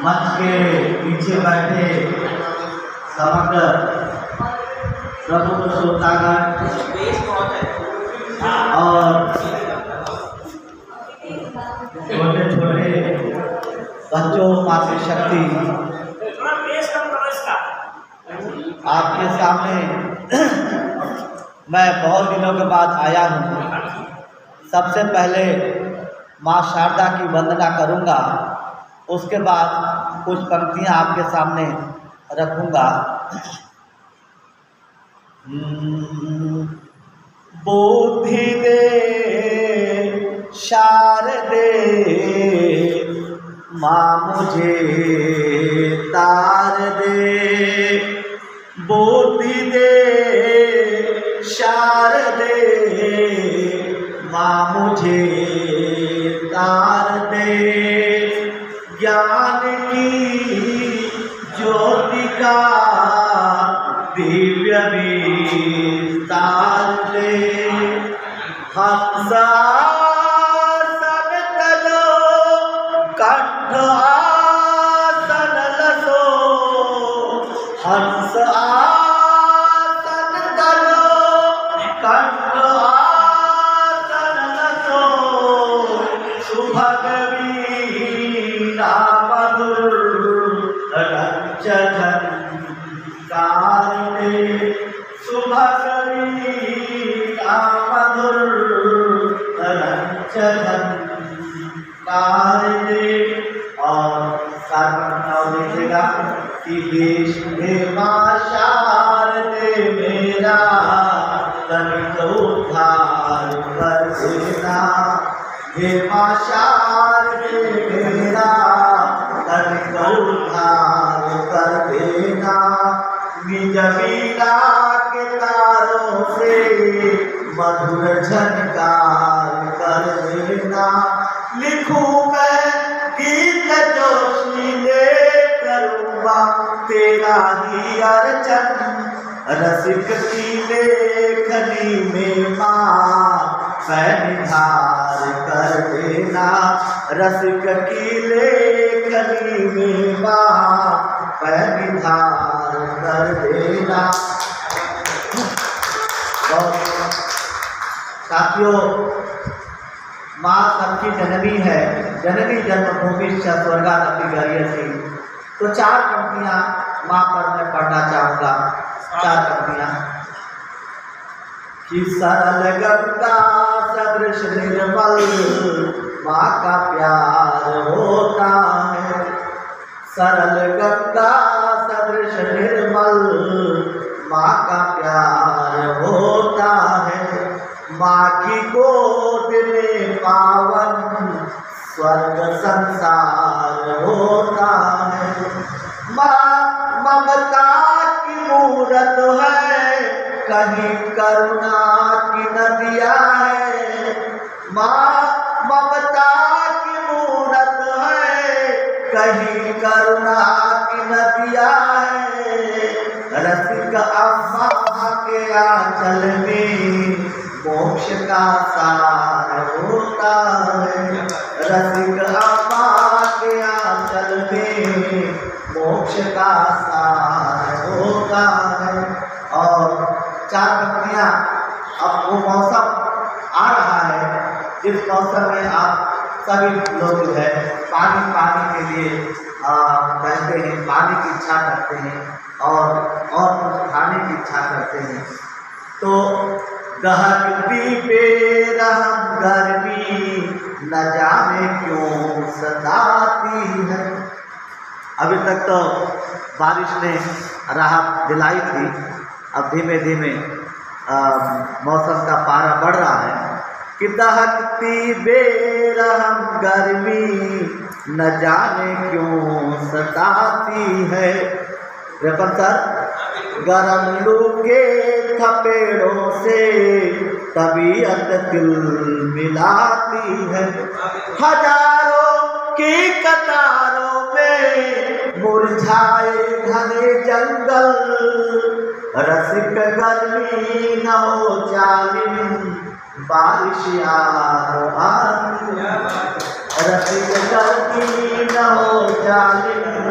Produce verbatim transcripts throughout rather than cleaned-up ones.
मंच के पीछे बैठे समग्र प्रमुख श्रोतागण और छोटे छोटे बच्चों, मातृशक्ति, आपके सामने मैं बहुत दिनों के बाद आया हूँ। सबसे पहले माँ शारदा की वंदना करूँगा, उसके बाद कुछ पंक्तियाँ आपके सामने रखूँगा। बुद्धि दे शारदे माँ मुझे तार दे, बुद्धि दे शारदे माँ मुझे तार दे, ज्ञान की ज्योति का दिव्य विस्तार दे, हंस आसन तलो कंठ आसन लसो, हंस आसन तलो कंठ आसन लसो, सुभग वीणा मधुर रंजन कारणे, सुभग वीणा मधुर रंजन कारणे। और सार्वजनिक लिखेगा कि देश में माँ शारदे मेरा तनिक उद्धार कर देना, हे माँ शारदे मेरा तनिक उद्धार कर देना, निज वीणा के तारों से मधुर झनकार कर देना। लिखूं मैं गीत जोशीले करूँगा तेरा ही अर्चन, रसिक की लेखनी में माँ पैनिधार कर देना, रसिक की लेखनी में माँ पैनिधार कर देना। साथियों, माँ सबकी जननी है, जननी जन्मभूमि स्वर्गादपि गरीयसी। तो चार पंक्तियाँ माँ पर मैं पढ़ना चाहूँगा। चार पंक्तियाँ कि सरल गंगा सदृश निर्मल माँ का प्यार होता है, सरल गंगा सदृश निर्मल माँ का प्यार होता है, माँ की गोद में पावन स्वर्ग संसार होता है, माँ ममता की मूरत है, कहीं करुणा की नदिया है, माँ ममता की मूरत है, कहीं करुणा की नदिया है, रसिक अम्मा के आंचल में मोक्ष का सार होता है, रसिक अम्मा के आंचल में मोक्ष का सार होता है। और चार पंक्तियाँ, अब वो मौसम आ रहा है, इस मौसम में आप सभी लोग जो है पानी पानी के लिए बहते हैं, पानी की इच्छा करते हैं और और कुछ खाने की इच्छा करते हैं। तो दहकती बेरहम गर्मी न जाने क्यों सताती है। अभी तक तो बारिश ने राहत दिलाई थी, अब धीमे धीमे मौसम का पारा बढ़ रहा है कि दहकती बेरहम गर्मी न जाने क्यों सताती है। रेपन सर, गरम लू के थपेड़ों से तबीयत दिल मिलाती है, हजारों की कतारों में मुरझाए घने जंगल, रसिक गर्मी न हो जालिम बारिश यार आती, रसिक गर्मी न हो जालिम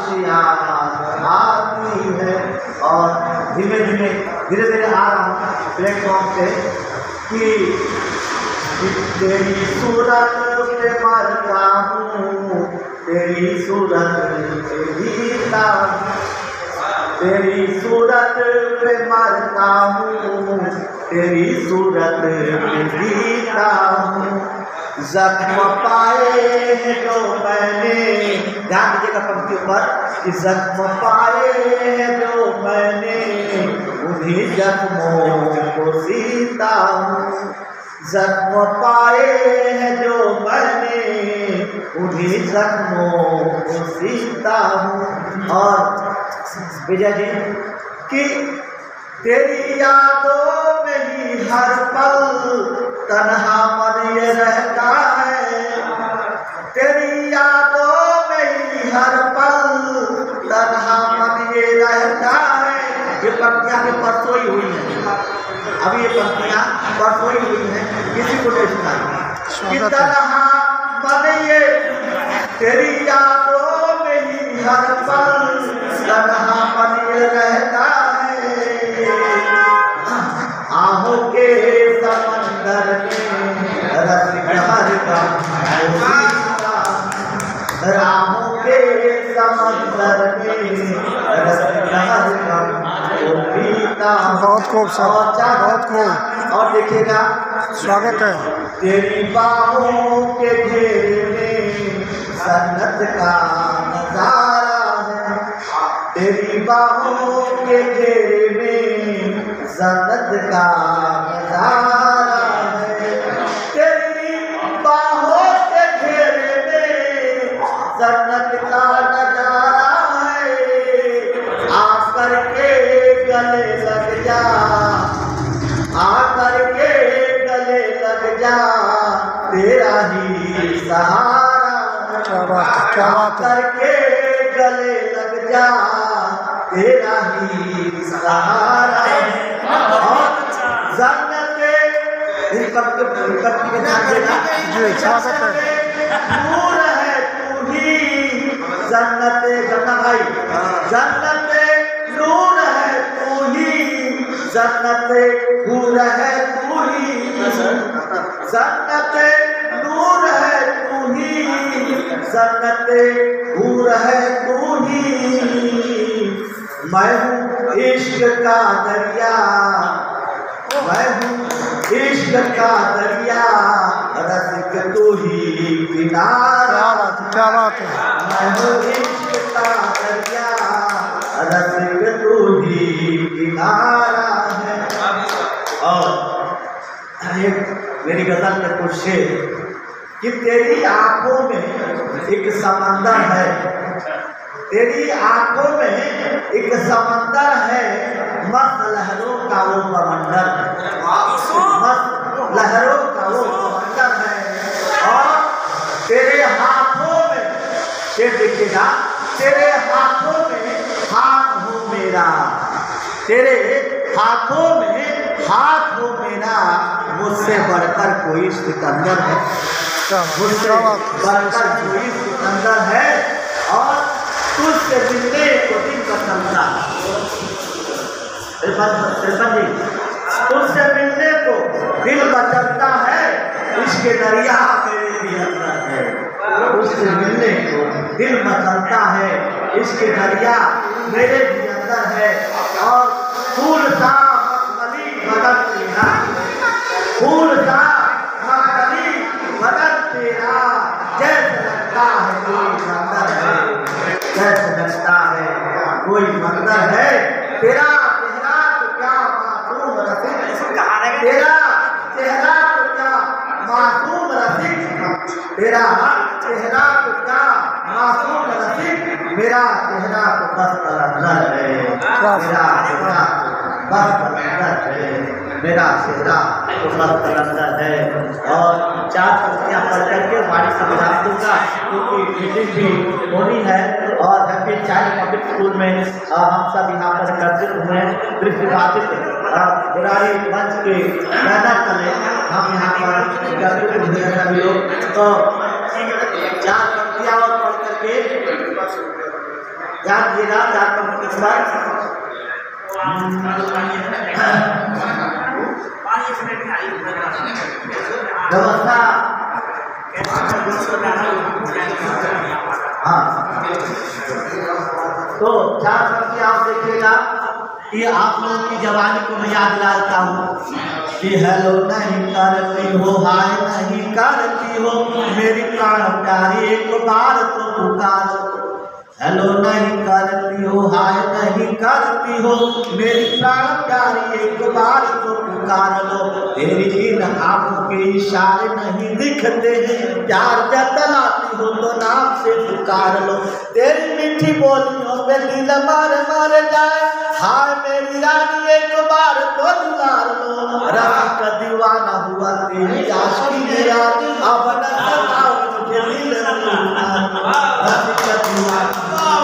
खुशियाँ आती है। और धीमे धीमे धीरे धीरे आ रहा हूँ प्लेटफॉर्म पे कि तेरी सूरत पे मरता हूँ, तेरी सूरत पे जीता हूँ, तेरी सूरत पे मरता हूँ, तेरी सूरत पे जीता हूँ। जख्म पाए हैं जो मैंने, ध्यान दीजिएगा पंक्ति पर, कि जख्म पाए हैं जो मैंने उन्हीं जख्मों को सीता हूँ। जख्म पाए हैं जो मैंने उन्हीं जख्मों को सीता हूँ। और विजय जी कि तेरी यादों में ही हर पल तन्हा मन ये रहता है, तेरी यादों में ही हर पल तन्हा मन ये रहता है। ये पंक्तियाँ भी परसों ही हुई हैं, अभी ये पंक्तियाँ परसों ही हुई हैं, किसी को नहीं सुनाई। कि तन्हा मन ये तेरी यादों में ही हर पल तन्हा मन ये रहता है। आहों के समंदर में रस प्यार का राहों के समंदर में रस प्यार का पीता। बहुत खूब सर, बहुत खूब। और देखिएगा, स्वागत है। तेरी बाहों के घेरे में सन्नत का नजारा है, तेरी बाहों के घेरे में जन्नत का नजारा है, तेरी बाहों के घेरे में जन्नत का नजारा है। आकर के गले लग जा, आकर के गले लग जा, तेरा ही सहारा। क्या बात है, क्या बात है। आकर के गले लग जा, तेरा ही सहारा। नूर है तू ही जन्नत गन्ना भाई, जन्नत नूर है तू ही, जन्नत हूर है तू ही, जन्नत नूर है तू ही, जन्नत हूर है तू ही। मैं हूँ इश्क का दरिया, मैं हूँ इश्क का दरिया, रसिक तू ही किनारा। क्या बात है। मैं हूँ इश्क का दरिया, रसिक तू ही किनारा है। और एक मेरी गजल में कुछ शेर कि तेरी आंखों में एक समंदर है, तेरी आंखों में एक समंदर है, मस्त लहरों का वो समंदर है, मस्त लहरों का वो समंदर है। और तेरे हाथों में, ये देखिएगा, तेरे हाथों में हाथ हो मेरा, तेरे हाथों में हाथ हो मेरा, मुझसे बढ़कर कोई सिकंदर है, मुझसे बढ़कर कोई सिकंदर है। और तुझसे मिलने को दिल पसंदा, तिरपन जी, तुझसे मिलने को दिल बचलता है, इसके दरिया मेरे भी अंदर है, तुझसे मिलने को दिल मचलता है, इसके दरिया मेरे भी अंदर है। और फूल सा मखमली बदन तेरा, फूल सा मखमली बदन तेरा, जैसे लगता है कोई मंदिर है, जैसे लगता है कोई मंदिर है। तेरा चेहरा तो क्या मासूम रसिक, तेरा चेहरा तो क्या मासूम रसिक, तेरा चेहरा तो क्या मासूम रसिक, मेरा चेहरा तो बस कलंदर है, मेरा चेहरा बस कलंदर है, मेरा चेहरा तो बस कलंदर है। और चार पंक्तियाँ पढ़ करके वाणी से विराम दूंगा, क्योंकि मीटिंग भी होनी है। और हैप्पी चाइल्ड पब्लिक स्कूल में हम सब यहाँ पर एकत्रित हुए हैं, दृष्टिबाधित बुराई मंच के बैनर तले हम यहाँ पर एकत्रित हुए हैं सभी लोग। तो चार पंक्तियाँ और पढ़ करके ध्यान देना चार पंक्ति पर व्यवस्था। हाँ, तो चार पंक्ति आप देखिएगा कि आप लोगों की जवानी को मैं याद दिलाता हूँ कि हेलो नहीं करती हो, हाय नहीं करती हो, मेरी प्राण प्यारी एक बार तो पुकारो। हेलो नहीं करती हो, हाय नहीं करती हो, मेरी प्राण प्यारी एक बार तो पुकार लो। तेरी इन आंखों के इशारे नहीं दिखते हैं, प्यार जतलाती हो तो नाम से पुकार लो। तेरी मीठी बोलियों पे दिल मर मर जाए, हाय मेरी रानी एक बार तो दुलार लो। रब का दीवाना हुआ तेरी आशिकी में यार, अब न सताओ मुझे दिल में, रब का दीवाना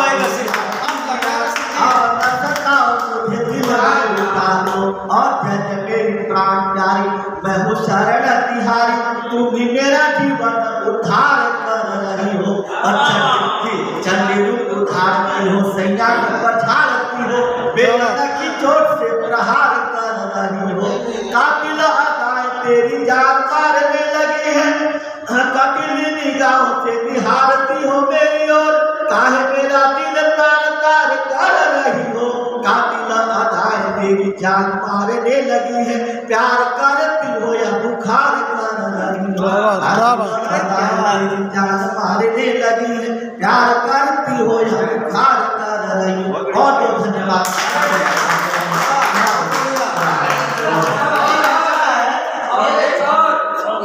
और जय मेरी प्राण प्यारी, मैं हूँ शरण तिहारी, तू भी मेरा जीवन उद्धार कर रही हो। अच्छा चंडी रूप उधारती हो, सैया को पछाड़ती हो, बेलना की चोट से प्रहार कर रही हो। कातिल अदाएं तेरी जान मारने लगी है, कटिल निगाहों से निहारती हो मेरी ओर, काहे मेरा दिल तार तार कर रही हो। कातिल अदाएं तेरी जान मारने लगी है, प्यार करती हो या बुखार कर रही हो। जान मारने लगी है, प्यार